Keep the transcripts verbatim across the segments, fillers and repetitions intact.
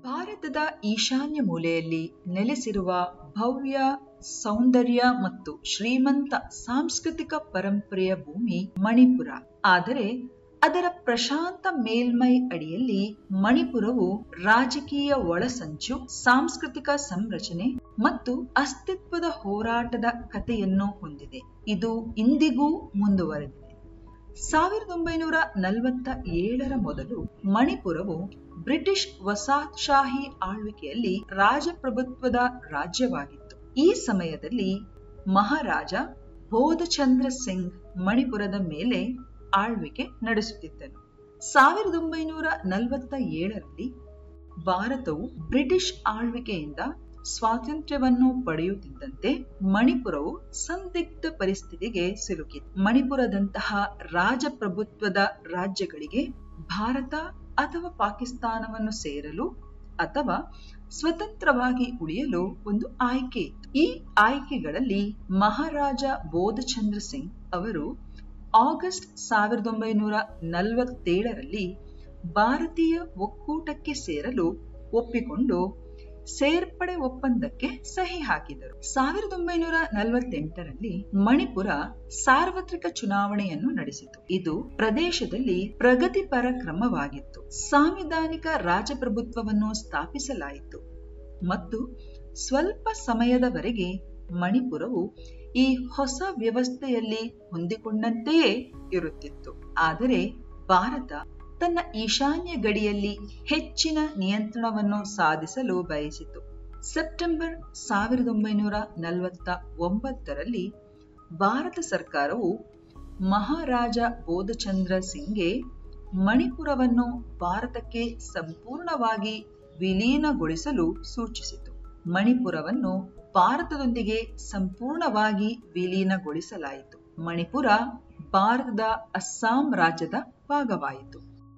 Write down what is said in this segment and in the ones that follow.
ಭಾರತದ ಈಶಾನ್ಯ ಮೂಲೆಯಲ್ಲಿ ನೆಲೆಸಿರುವ ಭವ್ಯ, ಸೌಂದರ್ಯ ಮತ್ತು ಶ್ರೀಮಂತ ಸಾಂಸ್ಕೃತಿಕ ಪರಂಪರೆಯ ಭೂಮಿ ಮಣಿಪುರ. ಆದರೆ ಅದರ ಪ್ರಶಾಂತ ಮೇಲ್ಮೈ ಅಡಿಯಲ್ಲಿ ಮಣಿಪುರವು ರಾಜಕೀಯ ಒಳಸಂಚು, ಸಾಂಸ್ಕೃತಿಕ ಸಂರಚನೆ ಮತ್ತು ಅಸ್ತಿತ್ವದ ಹೋರಾಟದ ಕಥೆಯನ್ನು ಹೊಂದಿದೆ. ಇದು ಇಂದಿಗೂ ಮುಂದುವರೆದಿದೆ. ಸಾವಿರದ ಒಂಬೈನೂರ ನಲವತ್ತ ಏಳರ ಮೊದಲು ಮಣಿಪುರವು ಬ್ರಿಟಿಷ್ ವಸಾಹತುಶಾಹಿ ಆಳ್ವಿಕೆಯಲ್ಲಿ ರಾಜಪ್ರಭುತ್ವದ ರಾಜ್ಯವಾಗಿತ್ತು. ಈ ಸಮಯದಲ್ಲಿ ಮಹಾರಾಜ ಬೋಧಚಂದ್ರ ಸಿಂಗ್ ಮಣಿಪುರದ ಮೇಲೆ ಆಳ್ವಿಕೆ ನಡೆಸುತ್ತಿದ್ದನು. ಸಾವಿರದ ಒಂಬೈನೂರ ನಲವತ್ತ ಏಳರಲ್ಲಿ ಭಾರತವು ಬ್ರಿಟಿಷ್ ಆಳ್ವಿಕೆಯಿಂದ ಸ್ವಾತಂತ್ರ್ಯವನ್ನು ಪಡೆಯುತ್ತಿದ್ದಂತೆ ಮಣಿಪುರವು ಸಂದಿಗ್ಧ ಪರಿಸ್ಥಿತಿಗೆ ಸಿಲುಕಿತು. ಮಣಿಪುರದಂತಹ ರಾಜಪ್ರಭುತ್ವದ ರಾಜ್ಯಗಳಿಗೆ ಭಾರತ ಅಥವಾ ಪಾಕಿಸ್ತಾನವನ್ನು ಸೇರಲು ಅಥವಾ ಸ್ವತಂತ್ರವಾಗಿ ಉಳಿಯಲು ಒಂದು ಆಯ್ಕೆ ಇತ್ತು. ಈ ಆಯ್ಕೆಗಳಲ್ಲಿ ಮಹಾರಾಜ ಬೋಧಚಂದ್ರ ಸಿಂಗ್ ಅವರು ಆಗಸ್ಟ್ ಸಾವಿರದ ಒಂಬೈನೂರ ನಲವತ್ತೇಳರಲ್ಲಿ ಭಾರತೀಯ ಒಕ್ಕೂಟಕ್ಕೆ ಸೇರಲು ಒಪ್ಪಿಕೊಂಡು ಸೇರ್ಪಡೆ ಒಪ್ಪಂದಕ್ಕೆ ಸಹಿ ಹಾಕಿದರು. ಸಾವಿರದ ಒಂಬೈನೂರ ನಲವತ್ತೆಂಟರಲ್ಲಿ ಮಣಿಪುರ ಸಾರ್ವತ್ರಿಕ ಚುನಾವಣೆಯನ್ನು ನಡೆಸಿತು. ಇದು ಪ್ರದೇಶದಲ್ಲಿ ಪ್ರಗತಿಪರ ಕ್ರಮವಾಗಿತ್ತು. ಸಾಂವಿಧಾನಿಕ ರಾಜಪ್ರಭುತ್ವವನ್ನು ಸ್ಥಾಪಿಸಲಾಯಿತು ಮತ್ತು ಸ್ವಲ್ಪ ಸಮಯದವರೆಗೆ ಮಣಿಪುರವು ಈ ಹೊಸ ವ್ಯವಸ್ಥೆಯಲ್ಲಿ ಹೊಂದಿಕೊಂಡಂತೆಯೇ ಇರುತ್ತಿತ್ತು. ಆದರೆ ಭಾರತ ತನ್ನ ಈಶಾನ್ಯ ಗಡಿಯಲ್ಲಿ ಹೆಚ್ಚಿನ ನಿಯಂತ್ರಣವನ್ನು ಸಾಧಿಸಲು ಬಯಸಿತು. ಸೆಪ್ಟೆಂಬರ್ ಸಾವಿರದ ಒಂಬೈನೂರ ನಲವತ್ತ ಒಂಬತ್ತರಲ್ಲಿ ಭಾರತ ಸರ್ಕಾರವು ಮಹಾರಾಜ ಬೋಧಚಂದ್ರ ಸಿಂಗ್ಗೆ ಮಣಿಪುರವನ್ನು ಭಾರತಕ್ಕೆ ಸಂಪೂರ್ಣವಾಗಿ ವಿಲೀನಗೊಳಿಸಲು ಸೂಚಿಸಿತು. ಮಣಿಪುರವನ್ನು ಭಾರತದೊಂದಿಗೆ ಸಂಪೂರ್ಣವಾಗಿ ವಿಲೀನಗೊಳಿಸಲಾಯಿತು. ಮಣಿಪುರ ಭಾರತದ ಅಸ್ಸಾಂ ರಾಜ್ಯದ ಭಾಗವಾಯಿತು.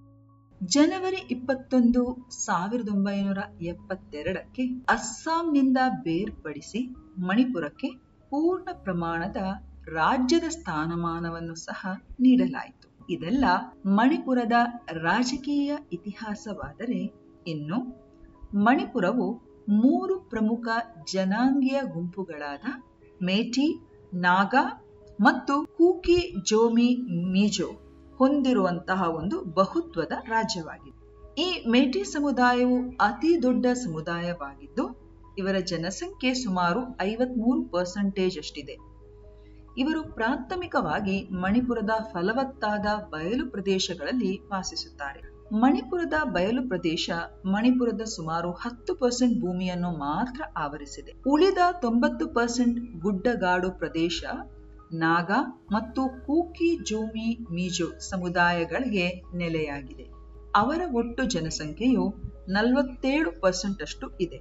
ಜನವರಿ ಇಪ್ಪತ್ತೊಂದು ಸಾವಿರದ ಒಂಬೈನೂರ ಎಪ್ಪತ್ತೆರಡಕ್ಕೆ ಅಸ್ಸಾಂನಿಂದ ಬೇರ್ಪಡಿಸಿ ಮಣಿಪುರಕ್ಕೆ ಪೂರ್ಣ ಪ್ರಮಾಣದ ರಾಜ್ಯದ ಸ್ಥಾನಮಾನವನ್ನು ಸಹ ನೀಡಲಾಯಿತು. ಇದೆಲ್ಲ ಮಣಿಪುರದ ರಾಜಕೀಯ ಇತಿಹಾಸವಾದರೆ, ಇನ್ನು ಮಣಿಪುರವು ಮೂರು ಪ್ರಮುಖ ಜನಾಂಗೀಯ ಗುಂಪುಗಳಾದ ಮೇಟಿ, ನಾಗಾ ಮತ್ತು ಕೂಕಿ ಜೋಮಿ ಮಿಜೋ ಹೊಂದಿರುವಂತಹ ಒಂದು ಬಹುತ್ವದ ರಾಜ್ಯವಾಗಿದೆ. ಈ ಮೇಟಿ ಸಮುದಾಯವು ಅತಿ ದೊಡ್ಡ ಸಮುದಾಯವಾಗಿದ್ದು ಇವರ ಜನಸಂಖ್ಯೆ ಸುಮಾರು ಐವತ್ಮೂರು ಪರ್ಸೆಂಟೇಜ್ ಅಷ್ಟಿದೆ. ಇವರು ಪ್ರಾಥಮಿಕವಾಗಿ ಮಣಿಪುರದ ಫಲವತ್ತಾದ ಬಯಲು ಪ್ರದೇಶಗಳಲ್ಲಿ ವಾಸಿಸುತ್ತಾರೆ. ಮಣಿಪುರದ ಬಯಲು ಪ್ರದೇಶ ಮಣಿಪುರದ ಸುಮಾರು ಹತ್ತು ಪರ್ಸೆಂಟ್ ಭೂಮಿಯನ್ನು ಮಾತ್ರ ಆವರಿಸಿದೆ. ಉಳಿದ ತೊಂಬತ್ತು ಪರ್ಸೆಂಟ್ ಗುಡ್ಡಗಾಡು ಪ್ರದೇಶ ನಾಗಾ ಮತ್ತು ಕೂಕಿ ಜೋಮಿ ಮಿಜೋ ಸಮುದಾಯಗಳಿಗೆ ನೆಲೆಯಾಗಿದೆ. ಅವರ ಒಟ್ಟು ಜನಸಂಖ್ಯೆಯು ನಲವತ್ತೇಳು ಪರ್ಸೆಂಟ್ ಅಷ್ಟು ಇದೆ.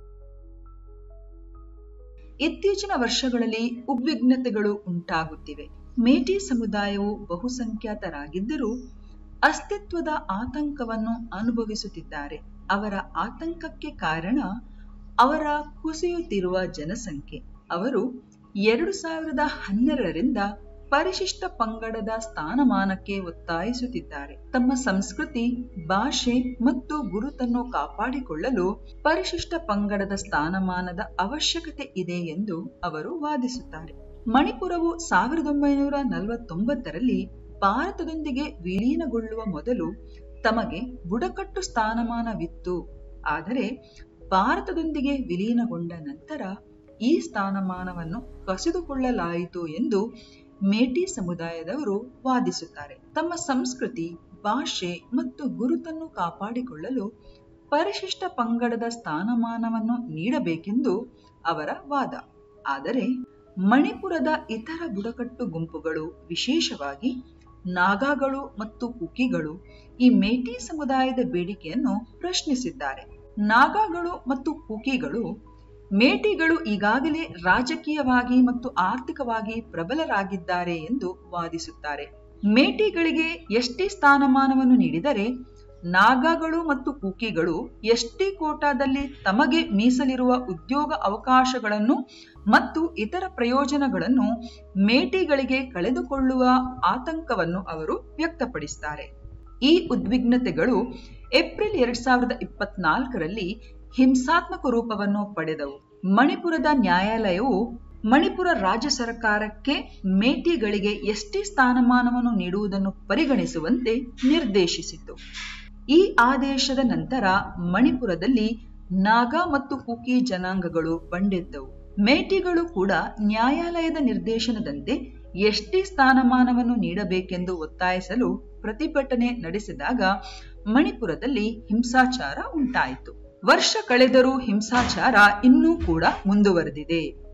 ಇತ್ತೀಚಿನ ವರ್ಷಗಳಲ್ಲಿ ಉದ್ವಿಗ್ನತೆಗಳು ಉಂಟಾಗುತ್ತಿವೆ. ಮೇಟಿ ಸಮುದಾಯವು ಬಹುಸಂಖ್ಯಾತರಾಗಿದ್ದರೂ ಅಸ್ತಿತ್ವದ ಆತಂಕವನ್ನು ಅನುಭವಿಸುತ್ತಿದ್ದಾರೆ. ಅವರ ಆತಂಕಕ್ಕೆ ಕಾರಣ ಅವರ ಕುಸಿಯುತ್ತಿರುವ ಜನಸಂಖ್ಯೆ. ಅವರು ಎರಡು ಸಾವಿರದ ಹನ್ನೆರಡರಿಂದ ಪರಿಶಿಷ್ಟ ಪಂಗಡದ ಸ್ಥಾನಮಾನಕ್ಕೆ ಒತ್ತಾಯಿಸುತ್ತಿದ್ದಾರೆ. ತಮ್ಮ ಸಂಸ್ಕೃತಿ, ಭಾಷೆ ಮತ್ತು ಗುರುತನ್ನು ಕಾಪಾಡಿಕೊಳ್ಳಲು ಪರಿಶಿಷ್ಟ ಪಂಗಡದ ಸ್ಥಾನಮಾನದ ಅವಶ್ಯಕತೆ ಇದೆ ಎಂದು ಅವರು ವಾದಿಸುತ್ತಾರೆ. ಮಣಿಪುರವು ಸಾವಿರದ ಒಂಬೈನೂರ ನಲವತ್ತೊಂಬತ್ತರಲ್ಲಿ ಭಾರತದೊಂದಿಗೆ ವಿಲೀನಗೊಳ್ಳುವ ಮೊದಲು ತಮಗೆ ಬುಡಕಟ್ಟು ಸ್ಥಾನಮಾನವಿತ್ತು. ಆದರೆ ಭಾರತದೊಂದಿಗೆ ವಿಲೀನಗೊಂಡ ನಂತರ ಈ ಸ್ಥಾನಮಾನವನ್ನು ಕಸಿದುಕೊಳ್ಳಲಾಯಿತು ಎಂದು ಮೇಟಿ ಸಮುದಾಯದವರು ವಾದಿಸುತ್ತಾರೆ. ತಮ್ಮ ಸಂಸ್ಕೃತಿ, ಭಾಷೆ ಮತ್ತು ಗುರುತನ್ನು ಕಾಪಾಡಿಕೊಳ್ಳಲು ಪರಿಶಿಷ್ಟ ಪಂಗಡದ ಸ್ಥಾನಮಾನವನ್ನು ನೀಡಬೇಕೆಂದು ಅವರ ವಾದ. ಆದರೆ ಮಣಿಪುರದ ಇತರ ಬುಡಕಟ್ಟು ಗುಂಪುಗಳು, ವಿಶೇಷವಾಗಿ ನಾಗಾಗಳು ಮತ್ತು ಕುಕಿಗಳು, ಈ ಮೇಟಿ ಸಮುದಾಯದ ಬೇಡಿಕೆಯನ್ನು ಪ್ರಶ್ನಿಸಿದ್ದಾರೆ. ನಾಗಾಗಳು ಮತ್ತು ಕುಕಿಗಳು ಮೇಟಿಗಳು ಈಗಾಗಲೇ ರಾಜಕೀಯವಾಗಿ ಮತ್ತು ಆರ್ಥಿಕವಾಗಿ ಪ್ರಬಲರಾಗಿದ್ದಾರೆ ಎಂದು ವಾದಿಸುತ್ತಾರೆ. ಮೇಟಿಗಳಿಗೆ ಎಸ್ಟಿ ಸ್ಥಾನಮಾನವನ್ನು ನೀಡಿದರೆ ನಾಗಾಗಳು ಮತ್ತು ಕುಕಿಗಳು ಎಸ್ಟಿ ಕೋಟಾದಲ್ಲಿ ತಮಗೆ ಮೀಸಲಿರುವ ಉದ್ಯೋಗ ಅವಕಾಶಗಳನ್ನು ಮತ್ತು ಇತರ ಪ್ರಯೋಜನಗಳನ್ನು ಮೇಟಿಗಳಿಗೆ ಕಳೆದುಕೊಳ್ಳುವ ಆತಂಕವನ್ನು ಅವರು ವ್ಯಕ್ತಪಡಿಸುತ್ತಾರೆ. ಈ ಉದ್ವಿಗ್ನತೆಗಳು ಏಪ್ರಿಲ್ ಎರಡ್ ಸಾವಿರದ ಇಪ್ಪತ್ನಾಲ್ಕರಲ್ಲಿ ಹಿಂಸಾತ್ಮಕ ರೂಪವನ್ನು ಪಡೆದವು. ಮಣಿಪುರದ ನ್ಯಾಯಾಲಯವು ಮಣಿಪುರ ರಾಜ್ಯ ಸರ್ಕಾರಕ್ಕೆ ಮೇಟಿಗಳಿಗೆ ಎಸ್ಟಿ ಸ್ಥಾನಮಾನವನ್ನು ನೀಡುವುದನ್ನು ಪರಿಗಣಿಸುವಂತೆ ನಿರ್ದೇಶಿಸಿತು. ಈ ಆದೇಶದ ನಂತರ ಮಣಿಪುರದಲ್ಲಿ ನಾಗಾ ಮತ್ತು ಕುಕಿ ಜನಾಂಗಗಳು ಬಂಡೆದ್ದವು. ಮೇಟಿಗಳು ಕೂಡ ನ್ಯಾಯಾಲಯದ ನಿರ್ದೇಶನದಂತೆ ಎಸ್ಟಿ ಸ್ಥಾನಮಾನವನ್ನು ನೀಡಬೇಕೆಂದು ಒತ್ತಾಯಿಸಲು ಪ್ರತಿಭಟನೆ ನಡೆಸಿದಾಗ ಮಣಿಪುರದಲ್ಲಿ ಹಿಂಸಾಚಾರ ಉಂಟಾಯಿತು. ವರ್ಷ ಕಳೆದರೂ ಹಿಂಸಾಚಾರ ಇನ್ನೂ ಕೂಡ ಮುಂದುವರೆದಿದೆ.